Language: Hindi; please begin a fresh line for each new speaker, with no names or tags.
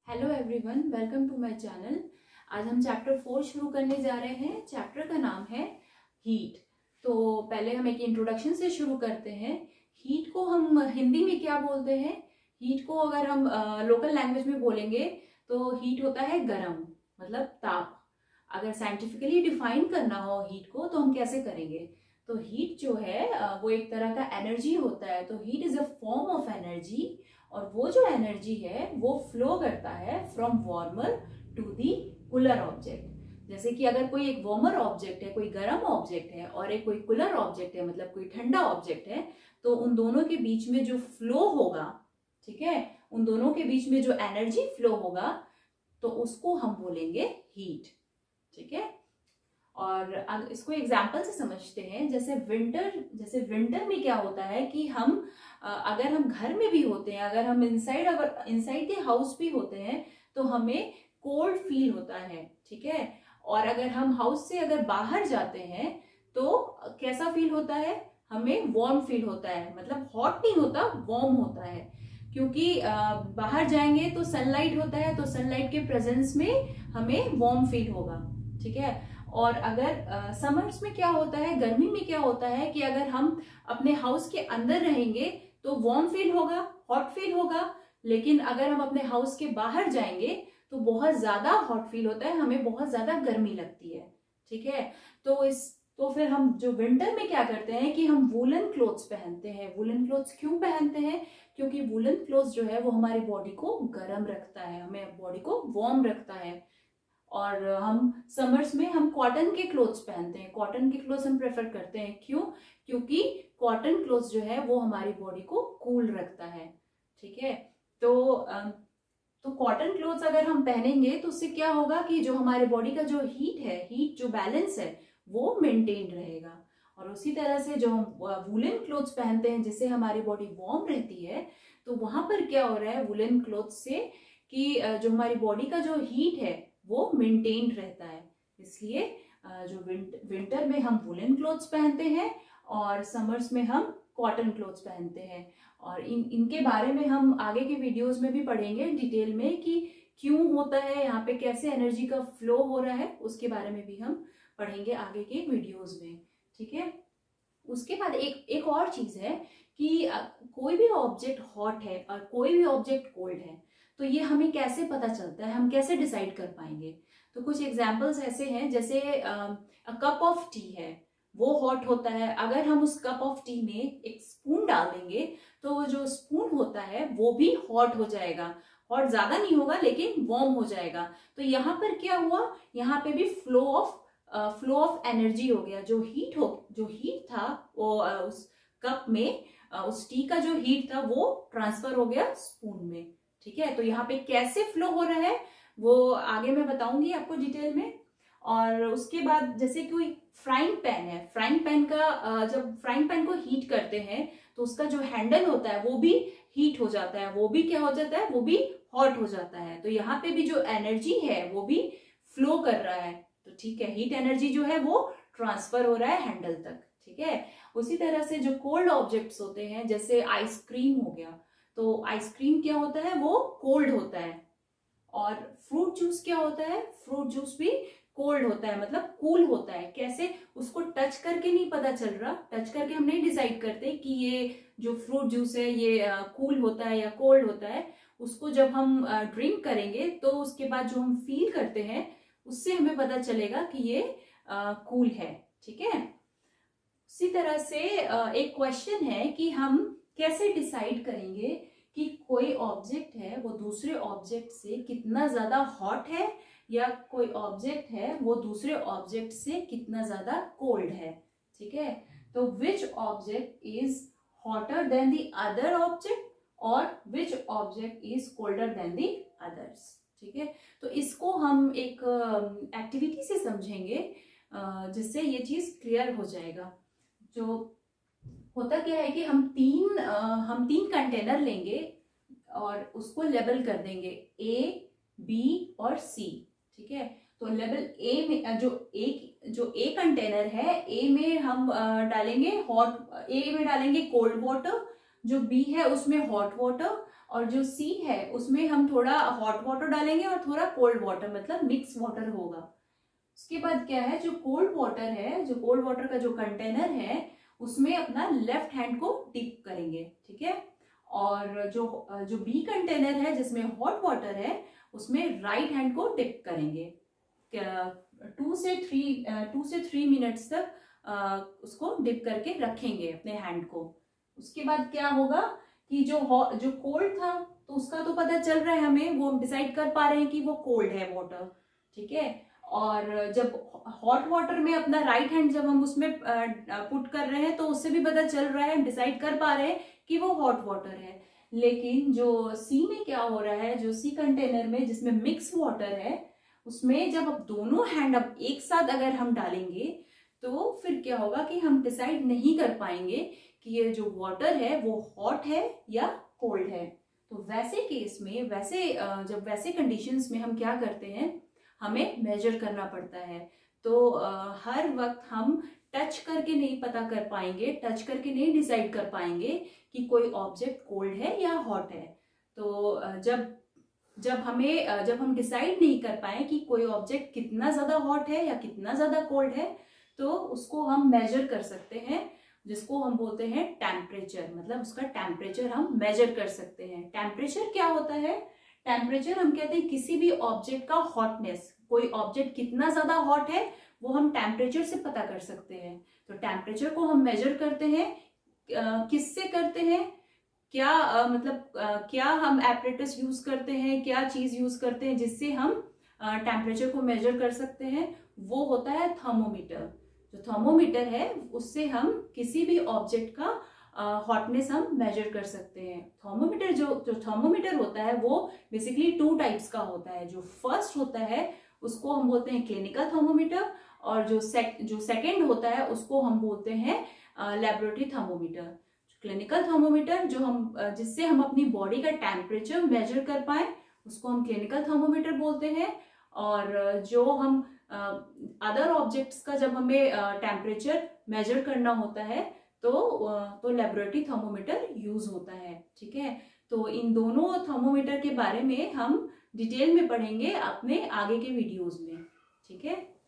Hello everyone, welcome to my channel. आज हम चैप्टर 4 शुरू करने जा रहे हैं। चैप्टर का नाम है हीट। तो पहले हम एक इंट्रोडक्शन से शुरू करते हैं। हीट को हम हिंदी में क्या बोलते हैं? हीट को अगर हम लोकल लैंग्वेज में बोलेंगे तो हीट होता है गरम, मतलब ताप। अगर साइंटिफिकली डिफाइन करना हो हीट को तो हम कैसे करेंगे? तो हीट जो है वो एक तरह का एनर्जी होता है। तो heat is a form of energy, और वो जो एनर्जी है वो फ्लो करता है from warmer to the cooler object. जैसे कि अगर कोई एक वार्मर ऑब्जेक्ट है, कोई गर्म ऑब्जेक्ट है, और एक कोई कूलर ऑब्जेक्ट है, मतलब कोई ठंडा ऑब्जेक्ट है, तो उन दोनों के बीच में जो फ्लो होगा, ठीक है, उन दोनों के बीच में जो एनर्जी फ्लो होगा तो उसको हम बोलेंगे हीट। ठीक है, और इसको एग्जाम्पल से समझते हैं। जैसे विंटर में क्या होता है कि हम अगर हम घर में भी होते हैं, अगर हम इनसाइड के हाउस भी होते हैं तो हमें कोल्ड फील होता है। ठीक है, और अगर हम हाउस से अगर बाहर जाते हैं तो कैसा फील होता है? हमें वार्म फील होता है, मतलब हॉट नहीं होता, वार्म होता है। क्योंकि बाहर जाएंगे तो सनलाइट होता है, तो सनलाइट के प्रेजेंस में हमें वार्म फील होगा। ठीक है, और अगर समर्स में क्या होता है, गर्मी में क्या होता है कि अगर हम अपने हाउस के अंदर रहेंगे तो वार्म फील होगा, हॉट फील होगा। लेकिन अगर हम अपने हाउस के बाहर जाएंगे तो बहुत ज्यादा हॉट फील होता है, हमें बहुत ज्यादा गर्मी लगती है। ठीक है, तो फिर हम जो विंटर में क्या करते हैं कि हम वूलन क्लोथ्स पहनते हैं। वूलन क्लोथ्स क्यों पहनते हैं? क्योंकि वूलन क्लोथ्स जो है वो हमारी बॉडी को गर्म रखता है, हमें बॉडी को वार्म रखता है। और हम समर्स में हम कॉटन के क्लोथ्स पहनते हैं। कॉटन के क्लोथ्स हम प्रेफर करते हैं, क्यों? क्योंकि कॉटन क्लोथ्स जो है वो हमारी बॉडी को कूल रखता है। ठीक है, तो कॉटन क्लोथ्स अगर हम पहनेंगे तो उससे क्या होगा कि जो हमारे बॉडी का जो हीट है, हीट जो बैलेंस है वो मेंटेन रहेगा। और उसी तरह से जो हम वुलन क्लोथ्स पहनते हैं जिससे हमारी बॉडी वार्म रहती है, तो वहां पर क्या हो रहा है वुलन क्लोथ्स से कि जो हमारी बॉडी का जो हीट है वो मेंटेन रहता है। इसलिए जो विंटर में हम वुलन क्लोथ्स पहनते हैं और समर्स में हम कॉटन क्लोथ्स पहनते हैं। और इनके बारे में हम आगे के वीडियोस में भी पढ़ेंगे डिटेल में कि क्यों होता है, यहाँ पे कैसे एनर्जी का फ्लो हो रहा है, उसके बारे में भी हम पढ़ेंगे आगे के वीडियोस में। ठीक है, उसके बाद एक और चीज है कि कोई भी ऑब्जेक्ट हॉट है और कोई भी ऑब्जेक्ट कोल्ड है, तो ये हमें कैसे पता चलता है, हम कैसे डिसाइड कर पाएंगे? तो कुछ एग्जांपल्स ऐसे हैं, जैसे कप ऑफ टी है, वो हॉट होता है। अगर हम उस कप ऑफ टी में एक स्पून डाल देंगे तो वो जो स्पून होता है वो भी हॉट हो जाएगा। हॉट ज्यादा नहीं होगा लेकिन वार्म हो जाएगा। तो यहाँ पर क्या हुआ, यहाँ पे भी फ्लो ऑफ एनर्जी हो गया। जो हीट था वो उस कप में, उस टी का जो हीट था वो ट्रांसफर हो गया स्पून में। ठीक है, तो यहाँ पे कैसे फ्लो हो रहा है वो आगे मैं बताऊंगी आपको डिटेल में। और उसके बाद जैसे कोई फ्राइंग पैन है, फ्राइंग पैन का जब फ्राइंग पैन को हीट करते हैं तो उसका जो हैंडल होता है वो भी हीट हो जाता है, वो भी क्या हो जाता है, वो भी हॉट हो जाता है। तो यहाँ पे भी जो एनर्जी है वो भी फ्लो कर रहा है। तो ठीक है, हीट एनर्जी जो है वो ट्रांसफर हो रहा है हैंडल तक। ठीक है, उसी तरह से जो कोल्ड ऑब्जेक्ट्स होते हैं, जैसे आइसक्रीम हो गया, तो आइसक्रीम क्या होता है, वो कोल्ड होता है। और फ्रूट जूस क्या होता है, फ्रूट जूस भी कोल्ड होता है, मतलब कूल होता है। कैसे? उसको टच करके नहीं पता चल रहा, टच करके हम नहीं डिसाइड करते कि ये जो फ्रूट जूस है ये कूल होता है या कोल्ड होता है। उसको जब हम ड्रिंक करेंगे तो उसके बाद जो हम फील करते हैं उससे हमें पता चलेगा कि ये कूल है। ठीक है, उसी तरह से एक क्वेश्चन है कि हम कैसे डिसाइड करेंगे कि कोई ऑब्जेक्ट है वो दूसरे ऑब्जेक्ट से कितना ज्यादा हॉट है, या कोई ऑब्जेक्ट है वो दूसरे ऑब्जेक्ट से कितना ज्यादा कोल्ड है। ठीक है, तो which object is hotter than the other object और which object is colder than the others. ठीक है, तो इसको हम एक एक्टिविटी से समझेंगे जिससे ये चीज क्लियर हो जाएगा। जो होता क्या है कि हम तीन कंटेनर लेंगे और उसको लेबल कर देंगे A, B और C। ठीक है, तो लेवल ए में जो ए कंटेनर है, ए में हम डालेंगे कोल्ड वाटर, जो बी है उसमें हॉट वाटर, और जो सी है उसमें हम थोड़ा हॉट वाटर डालेंगे और थोड़ा कोल्ड वाटर, मतलब मिक्स वाटर होगा। उसके बाद क्या है, जो कोल्ड वाटर है, जो कोल्ड वाटर का जो कंटेनर है उसमें अपना लेफ्ट हैंड को डिप करेंगे, ठीक है। और जो बी कंटेनर है जिसमें हॉट वाटर है उसमें राइट हैंड को डिप करेंगे। 2 से 3 मिनट्स तक उसको डिप करके रखेंगे अपने हैंड को। उसके बाद क्या होगा कि जो कोल्ड था तो उसका तो पता चल रहा है हमें, वो हम डिसाइड कर पा रहे हैं कि वो कोल्ड है वाटर, ठीक है। और जब हॉट वाटर में अपना राइट हैंड जब हम उसमें पुट कर रहे हैं तो उससे भी पता चल रहा है, हम डिसाइड कर पा रहे हैं कि वो हॉट वाटर है। लेकिन जो सी में क्या हो रहा है, जो सी कंटेनर में जिसमें मिक्स वाटर है उसमें जब अब दोनों हैंड अब एक साथ अगर हम डालेंगे तो फिर क्या होगा कि हम डिसाइड नहीं कर पाएंगे कि ये जो वाटर है वो हॉट है या कोल्ड है। तो वैसे केस में जब वैसे कंडीशंस में हम क्या करते हैं, हमें मेजर करना पड़ता है। तो हर वक्त हम टच करके नहीं पता कर पाएंगे, टच करके नहीं डिसाइड कर पाएंगे कि कोई ऑब्जेक्ट कोल्ड है या हॉट है। तो जब हम डिसाइड नहीं कर पाए कि कोई ऑब्जेक्ट कितना ज्यादा हॉट है या कितना ज्यादा कोल्ड है, तो उसको हम मेजर कर सकते हैं, जिसको हम बोलते हैं टेम्परेचर। मतलब उसका टेम्परेचर हम मेजर कर सकते हैं। टेम्परेचर क्या होता है, टेम्परेचर हम कहते हैं किसी भी ऑब्जेक्ट का हॉटनेस, कोई ऑब्जेक्ट कितना ज्यादा हॉट है वो हम टेम्परेचर से पता कर सकते हैं। तो टेम्परेचर को हम मेजर करते हैं, किससे करते हैं, क्या हम एपरेटस यूज करते हैं, क्या चीज यूज करते हैं जिससे हम टेम्परेचर को मेजर कर सकते हैं, वो होता है थर्मोमीटर। जो थर्मोमीटर है उससे हम किसी भी ऑब्जेक्ट का हॉटनेस हम मेजर कर सकते हैं। थर्मोमीटर जो थर्मोमीटर होता है वो बेसिकली 2 टाइप्स का होता है। जो फर्स्ट होता है उसको हम बोलते हैं क्लिनिकल थर्मोमीटर, और जो सेकंड होता है उसको हम बोलते हैं लैबोरेटरी थर्मोमीटर। क्लिनिकल थर्मोमीटर जिससे हम अपनी बॉडी का टेम्परेचर मेजर कर पाए उसको हम क्लिनिकल थर्मोमीटर बोलते हैं। और जो हम अदर ऑब्जेक्ट्स का जब हमें टेम्परेचर मेजर करना होता है तो लैबोरेटरी थर्मोमीटर यूज होता है, ठीक है। तो इन दोनों थर्मोमीटर के बारे में हम डिटेल में पढ़ेंगे अपने आगे के वीडियोस में, ठीक है।